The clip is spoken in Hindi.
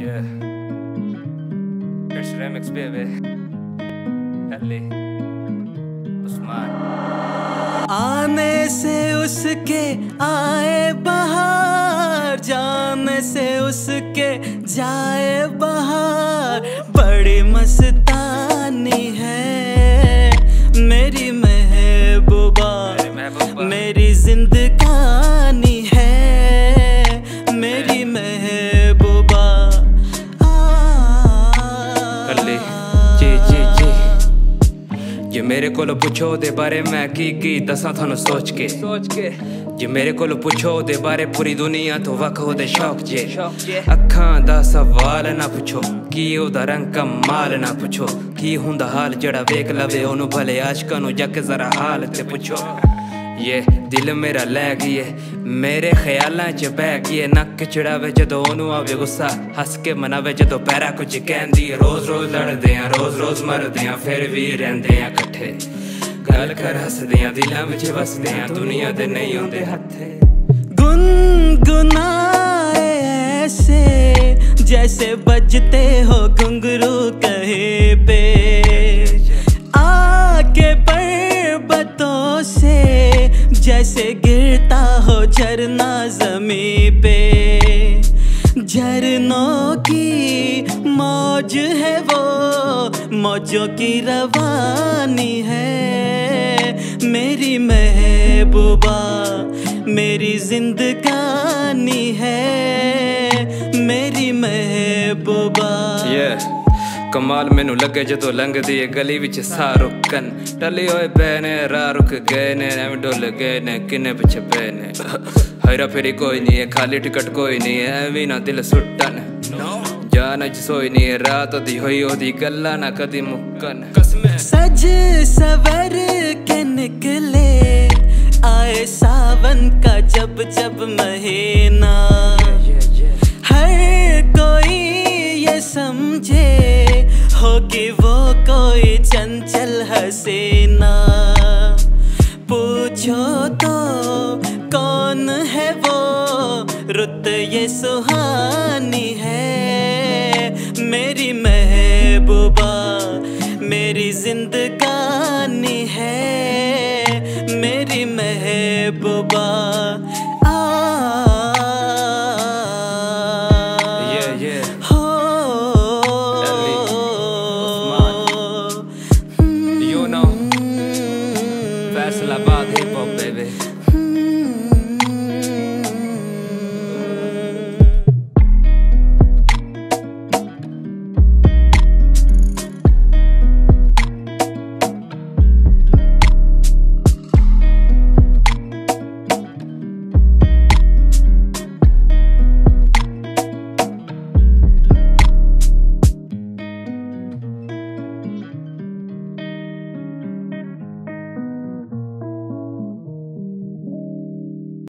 Yeah, it's remix baby. Ali, Usman. आने से उसके आए बहार, जाने से उसके जाए बहार। बड़ी मस्तानी है मेरी महबूबा, मेरी जिंदगानी है मेरी महबूबा। अली जी जी जी, जे मेरे कोलो पुछो दे बारे मैं की दसा थानू सोच के जे मेरे कोलो पुछो दे बारे पूरी दुनिया तो वख होदे शौक जे। अखां दा सवाल ना पुछो, की ओदा रंग कमाल ना पुछो, की हुंदा हाल जड़ा वेख लवे ओनू भले आशकां नू जाके जरा हाल ते पुछो। ये दिल मेरा लै गई मेरे ख्यालां च बह गई, नक चढ़ावे जदों ओनू आवे गुस्सा, हस के मनावे जदों पैरा कुछ कहंदी। रोज रोज लड़दे आ, रोज रोज मरदे आ, फिर भी रहंदे आ कट्ठे। गल कर हसदे आ, दिलां विच वसदे आ, दुनिया दे नहीं होंदे हत्थे। गुनगुनाए ऐसे जैसे बजते हो घुंघरू कहीं पे, आके पर्वतों से जैसे गिरता हो झरना जमीन पे। झरनों की मौज है वो, मौजों की रवानी है मेरी महबूबा, मेरी जिंदगानी है मेरी महबूबा। कमाल मैनू लगे जदों लंघदी है गली विच सारुकन, टली होए बैने राह रुक गए ने, एवं डुल गए ने किन्ने पिछे पे ने। हेरा फेरी कोई नहीं है, खाली टिकट कोई नहीं है, एवी ना दिल सुट्टन। जान च सोई नहीं है, रात ओदी होई ओदी गल्लां ना कदी मुक्कन। सज सवर के निकले आए सावन का जब जब महीना, हर कोई ये समझे हो कि वो कोई चंचल हसीना। पूछो तो कौन है वो, रुत ये सुहानी है मेरी महबूबा, मेरी जिंदगानी है मेरी महबूबा।